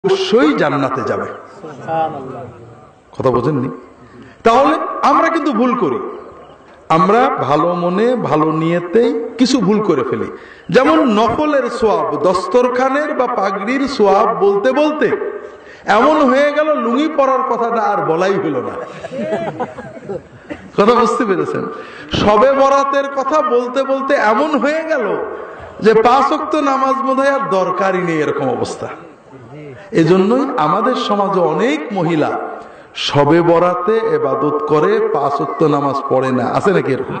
অবশ্যই জান্নাতে যাবে। কথা বোঝেননি? তাহলে আমরা কিন্তু ভুল করি, আমরা ভালো মনে ভালো নিয়েতেই কিছু ভুল করে ফেলি। যেমন নফলের সোয়াব, দস্তরখানের বা পাগড়ির সোয়াব বলতে বলতে এমন হয়ে গেল লুঙ্গি পরার কথাটা আর বলাই হলো না। কথা বুঝতে পেরেছেন? শবে বরাতের কথা বলতে বলতে এমন হয়ে গেল যে 5 ওয়াক্ত নামাজ বোধহয় আর দরকারই নেই, এরকম অবস্থা। এজন্যই আমাদের সমাজে অনেক মহিলা শবে বরাতে ইবাদত করে, 5 ওয়াক্ত নামাজ পড়ে না। আছে নাকি এরকম?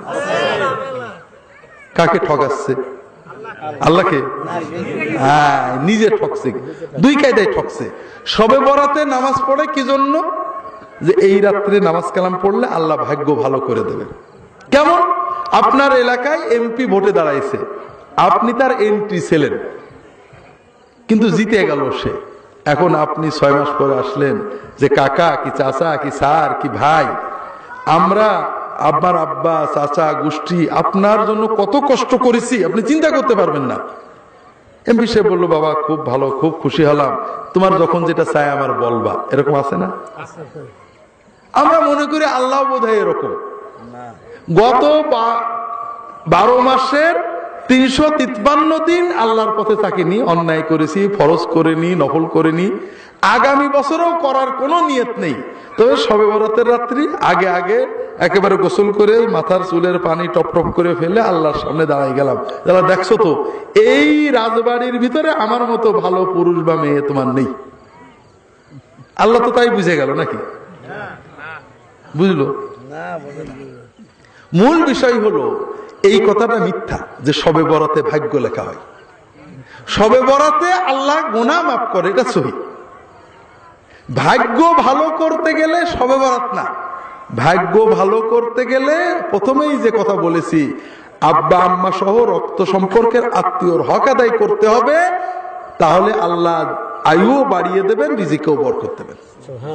কাকে ঠকাচ্ছে? আল্লাহকে? হ্যাঁ, নিজে ঠকছে। দুই কায়দায় ঠকছে। শবে বরাতে নামাজ পড়ে কি জন্য? যে এই রাত্রে নামাজ কালাম পড়লে আল্লাহ ভাগ্য ভালো করে দেবে। কেমন? আপনার এলাকায় এমপি ভোটে দাঁড়াইছে, আপনি তার এন্ট্রি ছিলেন, কিন্তু জিতে গেল সে। এখন আপনি 6 মাস পরে আসলেন যে কাকা কি চাচা কি স্যার কি ভাই, আমরা আব্বার আব্বা চাচা গোষ্ঠী আপনার জন্য কত কষ্ট করেছি, আপনি চিন্তা করতে পারবেন না। এমপি সাহেব বললো, বাবা খুব ভালো, খুব খুশি হলাম, তোমার যখন যেটা চাই আমার বলবা। এরকম আছে না? আমরা মনে করি আল্লাহ বোধহয় এরকম। গত 12 মাসের 353 দিন আল্লাহর পথে থাকিনি, অন্যায় করেছি, ফরজ করিনি, নফল করিনি, আগামী বছরও করার কোনো নিয়ত নেই। তবে শবে বরাতের রাত্রি আগে আগে একেবারে গোসল করে মাথার চুলের পানি টপ টপ করে ফেলে আল্লাহর সামনে দাঁড়াই গেলাম। যারা দেখছো তো এই রাজবাড়ির ভিতরে আমার মতো ভালো পুরুষ বা মেয়ে তোমার নেই। আল্লাহ তো তাই বুঝে গেল নাকি? বুঝলো? মূল বিষয় হলো এই কথাটা মিথ্যা যে শবে বরাতে ভাগ্য লেখা হয়। শবে বরাতে আল্লাহ গুনাহ মাফ করে, এটা সহি। ভাগ্য ভালো করতে গেলে শবে বরাত না, ভাগ্য ভালো করতে গেলে প্রথমেই যে কথা বলেছি, আব্বা আম্মা সহ রক্ত সম্পর্কের আত্মীয়র হক আদায় করতে হবে। তাহলে আল্লাহ আয়ুও বাড়িয়ে দেবেন, রিজিকেও বরকত দেবেন।